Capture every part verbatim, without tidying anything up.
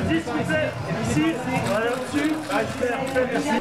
s'il vous plaît. Ici, voilà au-dessus. Ah, super, merci.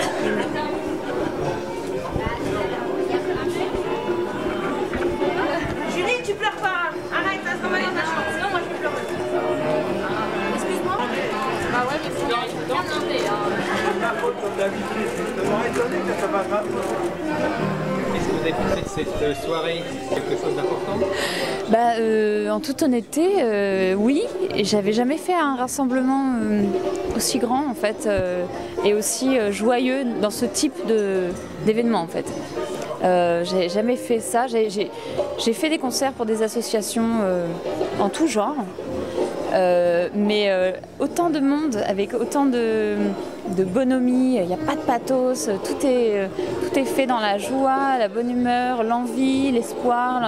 Julie, tu pleures pas. Arrête, reste dans ma dans ta chambre. Sinon, moi, je pleure. Excuse-moi. Bah ouais, mais c'est bien demandé. La faute comme d'habitude. Ça m'aurait étonné que ça va pas. Est-ce que vous avez pensé de cette soirée quelque chose d'important? Bah, euh, en toute honnêteté, euh, oui. J'avais jamais fait un rassemblement euh, aussi grand en fait, euh, et aussi euh, joyeux dans ce type d'événement en fait. Euh, j'ai jamais fait ça. J'ai fait des concerts pour des associations euh, en tout genre. Euh, mais euh, autant de monde, avec autant de, de bonhomie, il n'y a pas de pathos, tout est, tout est fait dans la joie, la bonne humeur, l'envie, l'espoir,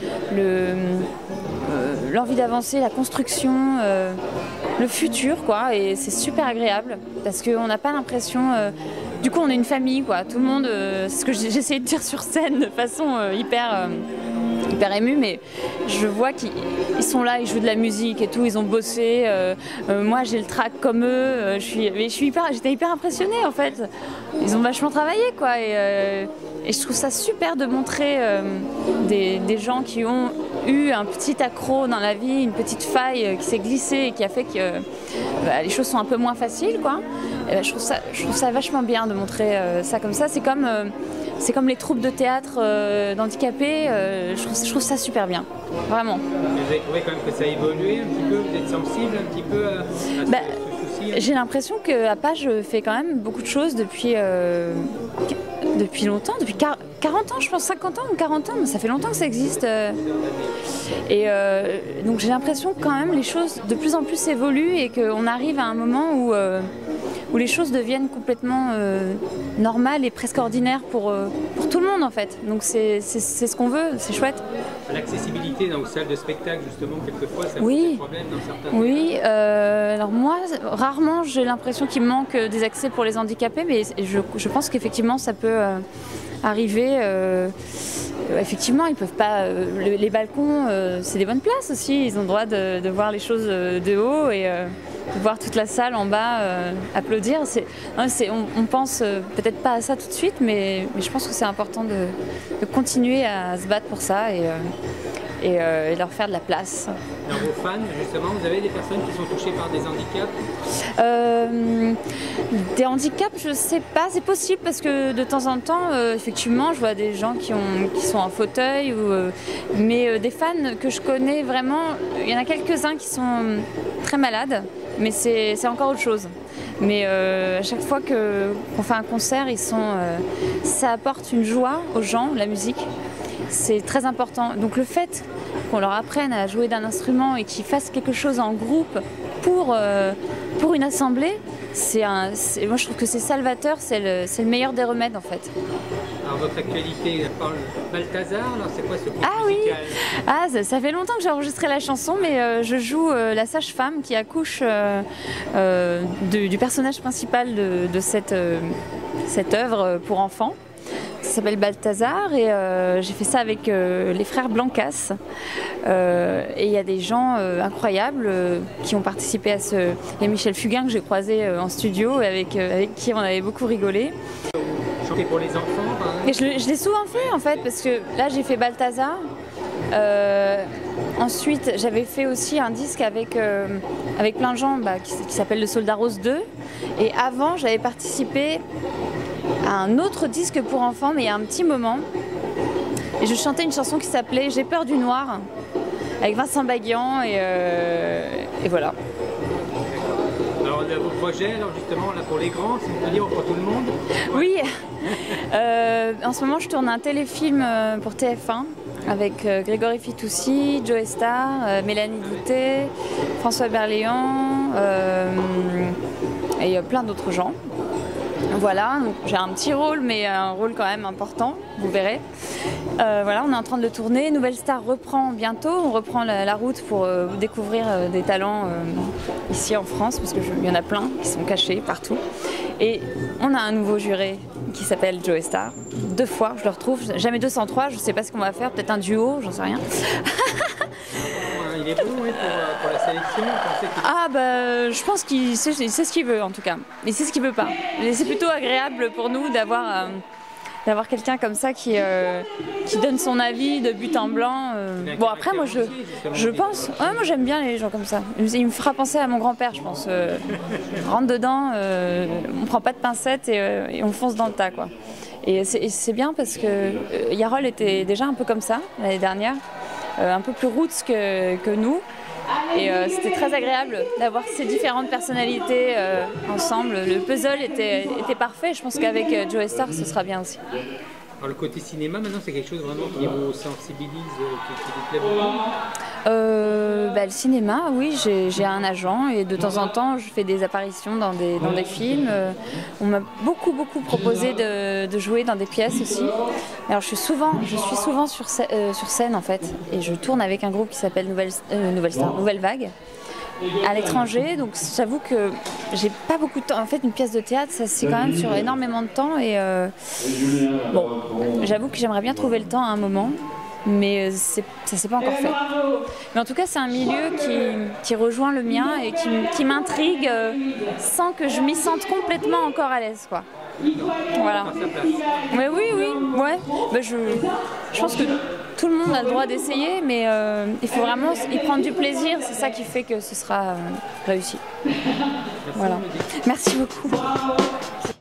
l'envie le, le, d'avancer, la construction, euh, le futur, quoi. Et c'est super agréable parce qu'on n'a pas l'impression... Euh, du coup, on est une famille, quoi. Tout le monde, euh, c'est ce que j'ai essayé de dire sur scène de façon euh, hyper... Euh, hyper émue, mais je vois qu'ils sont là, ils jouent de la musique et tout, ils ont bossé. Euh, euh, moi, j'ai le trac comme eux. Euh, je suis, mais je suis hyper, j'étais hyper impressionnée en fait. Ils ont vachement travaillé, quoi. Et, euh, et je trouve ça super de montrer euh, des, des gens qui ont eu un petit accroc dans la vie, une petite faille euh, qui s'est glissée et qui a fait que euh, bah, les choses sont un peu moins faciles, quoi. Et, bah, je trouve ça, je trouve ça vachement bien de montrer euh, ça comme ça. C'est comme euh, C'est comme les troupes de théâtre euh, d'handicapés, euh, je, je trouve ça super bien, vraiment. Vous avez trouvé quand même que ça a évolué un petit peu, vous êtes sensible un petit peu à, à bah, ce, ce souci? J'ai l'impression qu'à Page fait quand même beaucoup de choses depuis, euh, depuis longtemps, depuis quarante ans, je pense, cinquante ans ou quarante ans, mais ça fait longtemps que ça existe. Et euh, donc j'ai l'impression que quand même les choses de plus en plus évoluent et qu'on arrive à un moment où... Euh, où les choses deviennent complètement euh, normales et presque ordinaires pour, euh, pour tout le monde en fait. Donc c'est ce qu'on veut, c'est chouette. L'accessibilité dans les salles de spectacle justement, quelquefois ça pose oui. des problèmes dans certains Oui, euh, alors moi, rarement j'ai l'impression qu'il manque des accès pour les handicapés, mais je, je pense qu'effectivement ça peut euh, arriver. Euh, Effectivement, ils peuvent pas. Euh, les, les balcons, euh, c'est des bonnes places aussi. Ils ont le droit de, de voir les choses de haut et euh, de voir toute la salle en bas euh, applaudir. Non, on, on pense euh, peut-être pas à ça tout de suite, mais, mais je pense que c'est important de, de continuer à se battre pour ça et, euh, et, euh, et leur faire de la place. Dans vos fans, justement, vous avez des personnes qui sont touchées par des handicaps? euh, Des handicaps, je sais pas, c'est possible parce que de temps en temps, euh, effectivement, je vois des gens qui, ont, qui sont en fauteuil, ou, euh, mais euh, des fans que je connais vraiment, il y en a quelques-uns qui sont très malades, mais c'est encore autre chose. Mais euh, à chaque fois qu'on fait un concert, ils sont, euh, ça apporte une joie aux gens, la musique. C'est très important. Donc le fait qu'on leur apprenne à jouer d'un instrument et qu'ils fassent quelque chose en groupe pour, euh, pour une assemblée, c'est un, moi je trouve que c'est salvateur, c'est le, le meilleur des remèdes en fait. Alors votre actualité parle Balthazar, alors c'est quoi ce groupe Ah musical? Oui, ah, ça, ça fait longtemps que j'ai enregistré la chanson, mais euh, je joue euh, la sage-femme qui accouche euh, euh, de, du personnage principal de, de cette, euh, cette œuvre pour enfants. Ça s'appelle Balthazar et euh, j'ai fait ça avec euh, les frères Blancas. Euh, et il y a des gens euh, incroyables euh, qui ont participé à ce... Il y a Michel Fugain que j'ai croisé euh, en studio et avec, euh, avec qui on avait beaucoup rigolé. Vous chantez pour les enfants par exemple? Et je, je l'ai souvent fait en fait parce que là j'ai fait Balthazar. Euh, ensuite j'avais fait aussi un disque avec, euh, avec plein de gens bah, qui, qui s'appelle Le Soldat Rose deux. Et avant j'avais participé à un autre disque pour enfants, mais il y a un petit moment. Et je chantais une chanson qui s'appelait J'ai peur du noir, avec Vincent Baguian, et, euh, et voilà. Alors vos projets, alors justement, là pour les grands, si on peut dire pour tout le monde? Oui, euh, en ce moment je tourne un téléfilm pour T F un, avec euh, Grégory Fitoussi, Joe Star, euh, Mélanie Douté, François Berléand, euh, et euh, plein d'autres gens. Voilà, j'ai un petit rôle, mais un rôle quand même important, vous verrez. Euh, voilà, on est en train de le tourner. Nouvelle Star reprend bientôt. On reprend la, la route pour euh, découvrir euh, des talents euh, ici en France, parce qu'il y en a plein qui sont cachés partout. Et on a un nouveau juré qui s'appelle Joe Star. Deux fois, je le retrouve. Jamais deux cent trois, je ne sais pas ce qu'on va faire. Peut-être un duo, j'en sais rien. Il est bon oui, pour, euh, pour la sélection. Pensez qu'il... Ah bah je pense qu'il sait, il sait ce qu'il veut en tout cas. Il sait ce qu'il veut pas. Et c'est plutôt agréable pour nous d'avoir euh, d'avoir quelqu'un comme ça qui, euh, qui donne son avis de but en blanc. Euh. Bon après moi je, je pense, ouais, moi j'aime bien les gens comme ça. Il me fera penser à mon grand-père je pense. Euh, rentre dedans, euh, on prend pas de pincettes et, euh, et on fonce dans le tas quoi. Et c'est bien parce que euh, Yarol était déjà un peu comme ça l'année dernière, euh, un peu plus roots que, que nous. Et euh, c'était très agréable d'avoir ces différentes personnalités euh, ensemble. Le puzzle était, était parfait. Je pense qu'avec euh, Joe Star, ce sera bien aussi. Alors le côté cinéma, maintenant, c'est quelque chose vraiment qui vous sensibilise, qui, qui vous plaît beaucoup euh, bah, Le cinéma, oui, j'ai un agent et de temps en temps, je fais des apparitions dans des, dans des films. Euh, on m'a beaucoup, beaucoup proposé de, de jouer dans des pièces aussi. Alors je suis souvent, je suis souvent sur, euh, sur scène en fait, et je tourne avec un groupe qui s'appelle Nouvelle, euh, Nouvelle Star, Nouvelle Vague. À l'étranger, donc j'avoue que j'ai pas beaucoup de temps. En fait, une pièce de théâtre, ça c'est quand même sur énormément de temps et euh, bon, j'avoue que j'aimerais bien trouver le temps à un moment, mais ça s'est pas encore fait. Mais en tout cas, c'est un milieu qui, qui rejoint le mien et qui, qui m'intrigue euh, sans que je m'y sente complètement encore à l'aise, quoi. Voilà. Mais oui, oui, ouais. Ben je, je pense que tout le monde a le droit d'essayer, mais euh, il faut vraiment y prendre du plaisir. C'est ça qui fait que ce sera euh, réussi. Voilà. Merci beaucoup.